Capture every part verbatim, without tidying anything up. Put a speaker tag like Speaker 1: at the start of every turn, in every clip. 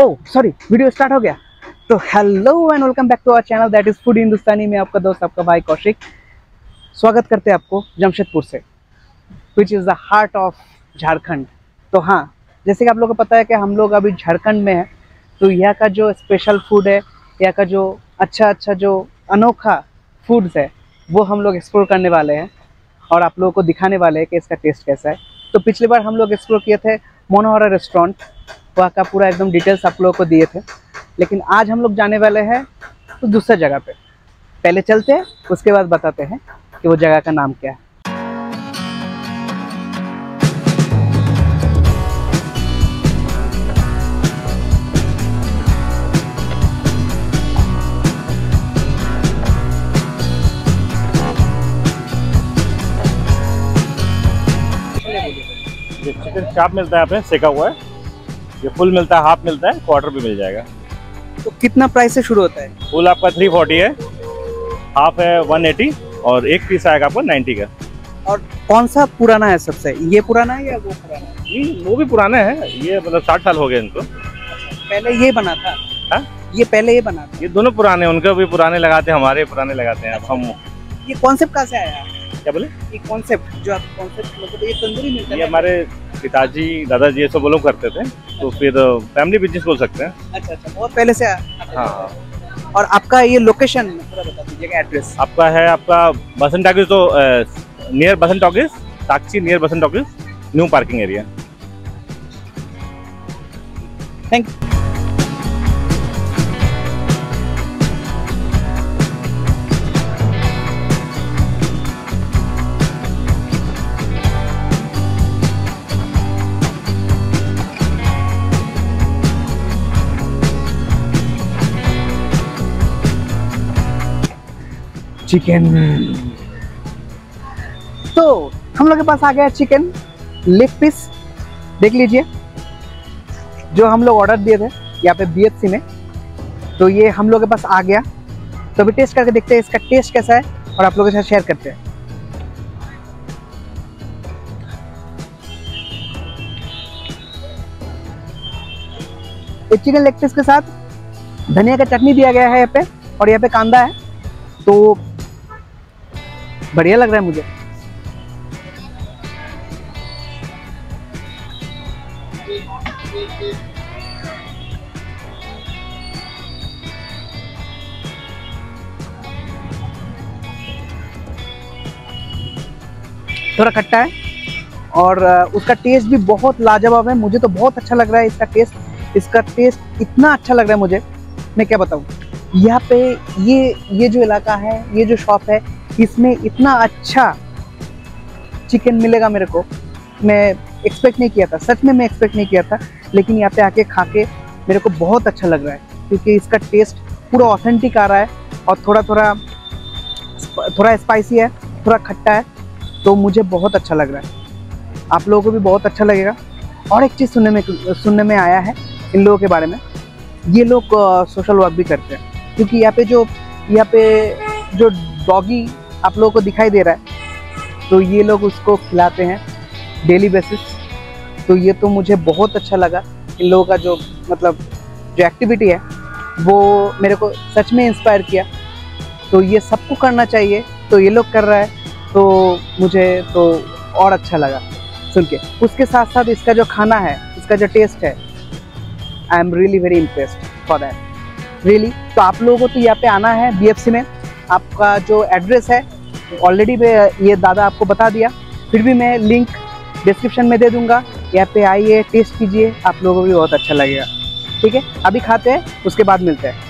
Speaker 1: Oh sorry, video start हो गया। तो hello and welcome back to our channel that is food Hindustani में आपका दोस्त आपका भाई कौशिक स्वागत करते हैं आपको जमशेदपुर से, which is the heart of Jharkhand. तो हाँ, जैसे कि आप लोगों को पता है कि हम लोग अभी झारखंड में हैं, तो यहाँ का जो स्पेशल फूड है, यहाँ का जो अच्छा अच्छा जो अनोखा फूड्स है वो हम लोग एक्सप्लोर करने वाले हैं और आप लोगों को दिखाने वाले हैं कि इसका टेस्ट कैसा है। तो पिछली बार हम लोग एक्सप्लोर किए थे मनोहरा रेस्टोरेंट, वहाँ का पूरा एकदम डिटेल्स आप लोगों को दिए थे, लेकिन आज हम लोग जाने वाले हैं तो दूसरे जगह पे। पहले चलते हैं, उसके बाद बताते हैं कि वो जगह का नाम क्या है।
Speaker 2: ये चिकन चाप मिलता है यहाँ पे, सेका हुआ है। ये फुल मिलता है, हाफ मिलता है, क्वार्टर भी मिल जाएगा।
Speaker 1: तो कितना प्राइस से शुरू होता है?
Speaker 2: फुल आपका थ्री फोर्टी है, हाफ है वन एटी और एक पीस आएगा आपको नाइन्टी का।
Speaker 1: और कौन सा पुराना है सबसे, ये पुराना है या वो पुराना है?
Speaker 2: नहीं, वो भी पुराने हैं, ये मतलब साठ साल हो गए इनको।
Speaker 1: पहले ये बना था?
Speaker 2: हा?
Speaker 1: ये पहले ये बना था?
Speaker 2: ये दोनों पुराने, उनके भी पुराने लगाते हैं, हमारे पुराने लगाते हैं। अब हम
Speaker 1: ये कॉन्सेप्ट कहाँ से आया?
Speaker 2: क्या बोले?
Speaker 1: ये कॉन्सेप्ट जो आप कॉन्सेप्ट मतलब ये तंदूरी मिलता है?
Speaker 2: ये हमारे पिताजी दादाजी ये सब वो लोग करते थे, तो फिर फैमिली बिजनेस बोल सकते हैं।
Speaker 1: अच्छा अच्छा, बहुत पहले से।
Speaker 2: हाँ।
Speaker 1: और आपका ये लोकेशन पूरा बता दीजिएगा, एड्रेस।
Speaker 2: आपका है आपका बसंत टॉकीज, तो नियर बसंत टॉकीज, ताकसी near Basant talkies, new parking area.
Speaker 1: Thank you. Chicken, तो हम लोग के पास आ गया चिकन लेग पीस, देख लीजिए, जो हम लोग ऑर्डर दिए थे यहाँ पे बी एफ सी में। तो ये हम लोग के पास आ गया, तो अभी टेस्ट करके देखते हैं इसका टेस्ट कैसा है और आप लोगों के साथ शेयर करते हैं। इस चिकन लेग पीस के साथ धनिया का चटनी दिया गया है यहाँ पे, और यहाँ पे कांदा है, तो बढ़िया लग रहा है मुझे। थोड़ा खट्टा है और उसका टेस्ट भी बहुत लाजवाब है, मुझे तो बहुत अच्छा लग रहा है इसका टेस्ट। इसका टेस्ट इतना अच्छा लग रहा है मुझे, मैं क्या बताऊँ। यहाँ पे ये ये जो इलाका है, ये जो शॉप है, इसमें इतना अच्छा चिकन मिलेगा मेरे को, मैं एक्सपेक्ट नहीं किया था, सच में मैं एक्सपेक्ट नहीं किया था। लेकिन यहाँ पे आके खा के मेरे को बहुत अच्छा लग रहा है, क्योंकि इसका टेस्ट पूरा ऑथेंटिक आ रहा है और थोड़ा थोड़ा थोड़ा स्पाइसी है, थोड़ा खट्टा है, तो मुझे बहुत अच्छा लग रहा है। आप लोगों को भी बहुत अच्छा लगेगा। और एक चीज़ सुनने में सुनने में आया है इन लोगों के बारे में, ये लोग सोशल वर्क भी करते हैं, क्योंकि यहाँ पे जो यहाँ पे जो डॉगी आप लोगों को दिखाई दे रहा है, तो ये लोग उसको खिलाते हैं डेली बेसिस। तो ये तो मुझे बहुत अच्छा लगा, इन लोगों का जो मतलब जो एक्टिविटी है वो मेरे को सच में इंस्पायर किया। तो ये सबको करना चाहिए, तो ये लोग कर रहा है, तो मुझे तो और अच्छा लगा सुन के। उसके साथ साथ इसका जो खाना है, इसका जो टेस्ट है, I am really very impressed for that really. तो आप लोगों को तो यहाँ पे आना है बी एफ सी में। आपका जो एड्रेस है ऑलरेडी ये दादा आपको बता दिया, फिर भी मैं लिंक डिस्क्रिप्शन में दे दूंगा। यहाँ पे आइए, टेस्ट कीजिए, आप लोगों को भी बहुत अच्छा लगेगा। ठीक है, अभी खाते हैं, उसके बाद मिलते हैं।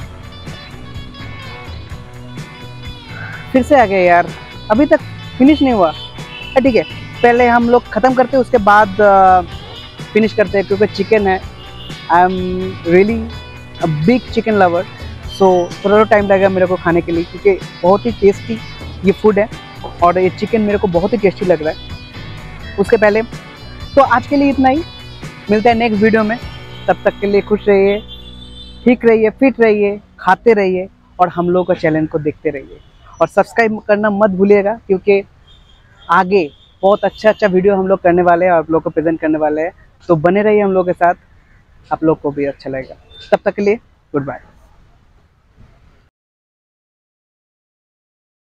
Speaker 1: फिर से आ गए यार, अभी तक फिनिश नहीं हुआ। ठीक है, पहले हम लोग ख़त्म करते हैं, उसके बाद फिनिश करते हैं, क्योंकि चिकन है। I am really a big chicken lover, so थोड़ा टाइम लगेगा मेरे को खाने के लिए, क्योंकि बहुत ही टेस्टी ये फूड है और ये चिकन मेरे को बहुत ही टेस्टी लग रहा है। उसके पहले तो आज के लिए इतना ही, मिलता है नेक्स्ट वीडियो में। तब तक के लिए खुश रहिए, ठीक रहिए, फिट रहिए, खाते रहिए और हम लोग का चैनल को देखते रहिए। और सब्सक्राइब करना मत भूलिएगा, क्योंकि आगे बहुत अच्छा अच्छा वीडियो हम लोग करने वाले हैं और आप लोग को प्रेजेंट करने वाले हैं। तो बने रहिए हम लोग के साथ। आप लोग को भी अच्छा लगेगा। तब तक के लिए गुड बाय।